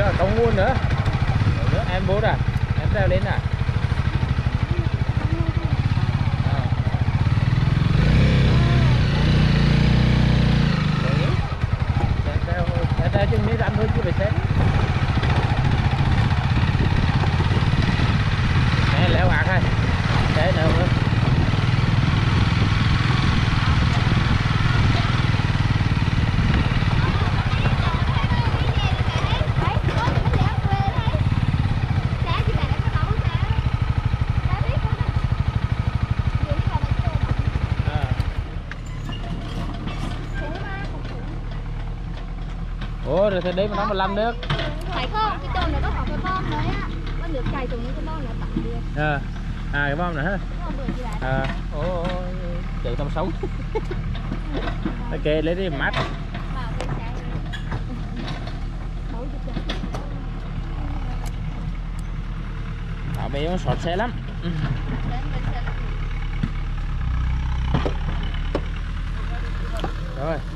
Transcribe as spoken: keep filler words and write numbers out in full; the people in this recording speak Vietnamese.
à, công nguồn nữa. nữa em bố à, em treo lên à. À. Đấy. Treo, treo, treo chừng mới rắn thôi chứ phải xếp. Nè leo ạc này, thế nữa nữa. Ủa rồi thế đấy mà nó mà lăn nước. Phải không? Cái chỗ này có cái bom đấy á. Có nước chảy xuống cái bom nó tặng đi. À, à cái bom này hả? À, ồ, tự tâm sống. Ok, lấy đi mát. Bảo bé nó sọt xe lắm. Rồi.